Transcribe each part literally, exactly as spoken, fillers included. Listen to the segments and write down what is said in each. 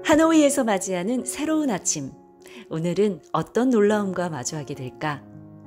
하노이에서 맞이하는 새로운 아침. 오늘은 어떤 놀라움과 마주하게 될까?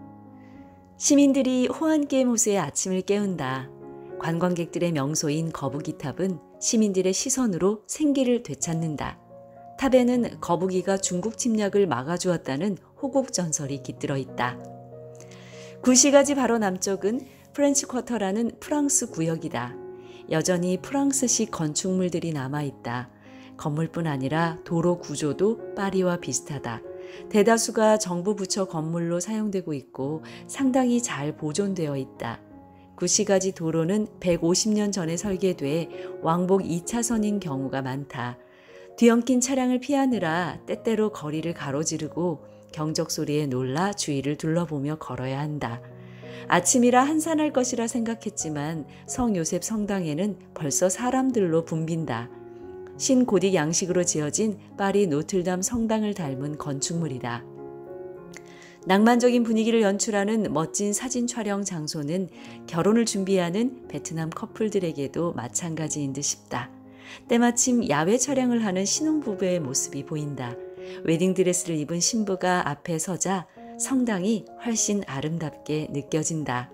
시민들이 호안게임 호수의 아침을 깨운다. 관광객들의 명소인 거북이탑은 시민들의 시선으로 생기를 되찾는다. 탑에는 거북이가 중국 침략을 막아주었다는 호국 전설이 깃들어 있다. 구시가지 바로 남쪽은 프렌치 쿼터라는 프랑스 구역이다. 여전히 프랑스식 건축물들이 남아있다. 건물뿐 아니라 도로 구조도 파리와 비슷하다. 대다수가 정부 부처 건물로 사용되고 있고 상당히 잘 보존되어 있다. 구시가지 도로는 백오십 년 전에 설계돼 왕복 이 차선인 경우가 많다. 뒤엉킨 차량을 피하느라 때때로 거리를 가로지르고 경적 소리에 놀라 주위를 둘러보며 걸어야 한다. 아침이라 한산할 것이라 생각했지만 성 요셉 성당에는 벌써 사람들로 붐빈다. 신고딕 양식으로 지어진 파리 노틀담 성당을 닮은 건축물이다. 낭만적인 분위기를 연출하는 멋진 사진 촬영 장소는 결혼을 준비하는 베트남 커플들에게도 마찬가지인 듯 싶다. 때마침 야외 촬영을 하는 신혼부부의 모습이 보인다. 웨딩드레스를 입은 신부가 앞에 서자 성당이 훨씬 아름답게 느껴진다.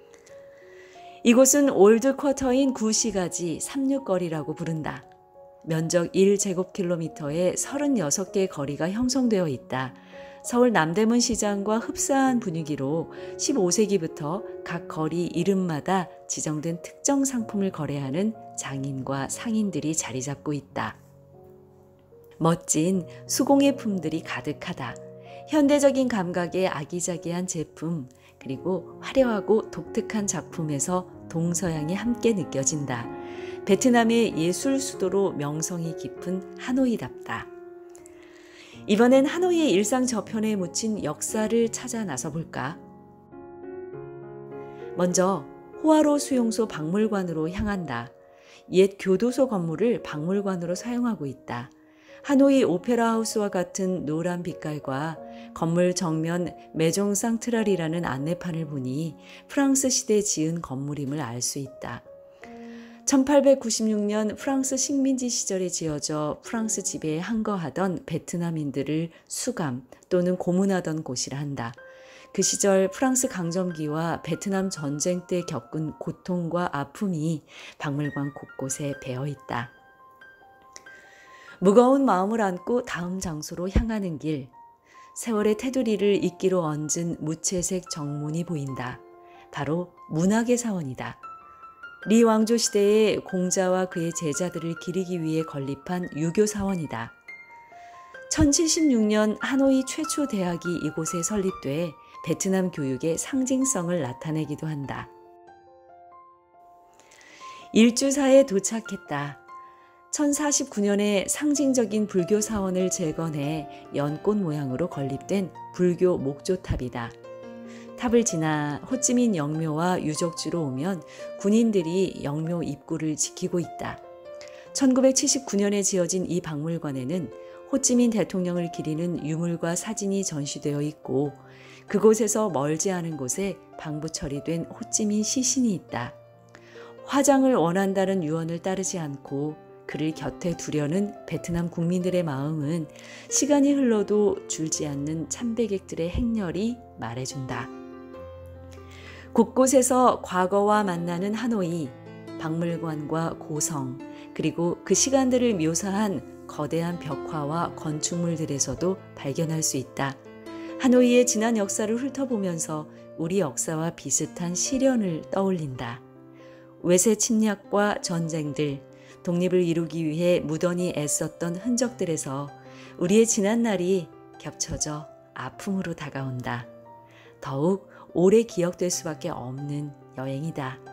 이곳은 올드 쿼터인 구시가지 삼육거리라고 부른다. 면적 일 제곱킬로미터에 서른여섯 개의 거리가 형성되어 있다. 서울 남대문 시장과 흡사한 분위기로 십오 세기부터 각 거리 이름마다 지정된 특정 상품을 거래하는 장인과 상인들이 자리 잡고 있다. 멋진 수공예품들이 가득하다. 현대적인 감각의 아기자기한 제품, 그리고 화려하고 독특한 작품에서 동서양이 함께 느껴진다. 베트남의 예술 수도로 명성이 깊은 하노이답다. 이번엔 하노이의 일상 저편에 묻힌 역사를 찾아 나서볼까? 먼저 호아로 수용소 박물관으로 향한다. 옛 교도소 건물을 박물관으로 사용하고 있다. 하노이 오페라 하우스와 같은 노란 빛깔과 건물 정면 메종 상트랄이라는 안내판을 보니 프랑스 시대에 지은 건물임을 알 수 있다. 천팔백구십육 년 프랑스 식민지 시절에 지어져 프랑스 지배에 항거하던 베트남인들을 수감 또는 고문하던 곳이라 한다. 그 시절 프랑스 강점기와 베트남 전쟁 때 겪은 고통과 아픔이 박물관 곳곳에 배어 있다. 무거운 마음을 안고 다음 장소로 향하는 길. 세월의 테두리를 이끼로 얹은 무채색 정문이 보인다. 바로 문학의 사원이다. 리 왕조 시대에 공자와 그의 제자들을 기리기 위해 건립한 유교 사원이다. 천칠십육 년 하노이 최초 대학이 이곳에 설립돼 베트남 교육의 상징성을 나타내기도 한다. 일주사에 도착했다. 천사십구 년에 상징적인 불교 사원을 재건해 연꽃 모양으로 건립된 불교 목조탑이다. 탑을 지나 호찌민 영묘와 유적지로 오면 군인들이 영묘 입구를 지키고 있다. 천구백칠십구 년에 지어진 이 박물관에는 호찌민 대통령을 기리는 유물과 사진이 전시되어 있고 그곳에서 멀지 않은 곳에 방부 처리된 호찌민 시신이 있다. 화장을 원한다는 유언을 따르지 않고 그를 곁에 두려는 베트남 국민들의 마음은 시간이 흘러도 줄지 않는 참배객들의 행렬이 말해준다. 곳곳에서 과거와 만나는 하노이, 박물관과 고성, 그리고 그 시간들을 묘사한 거대한 벽화와 건축물들에서도 발견할 수 있다. 하노이의 지난 역사를 훑어보면서 우리 역사와 비슷한 시련을 떠올린다. 외세 침략과 전쟁들, 독립을 이루기 위해 무던히 애썼던 흔적들에서 우리의 지난 날이 겹쳐져 아픔으로 다가온다. 더욱 오래 기억될 수밖에 없는 여행이다.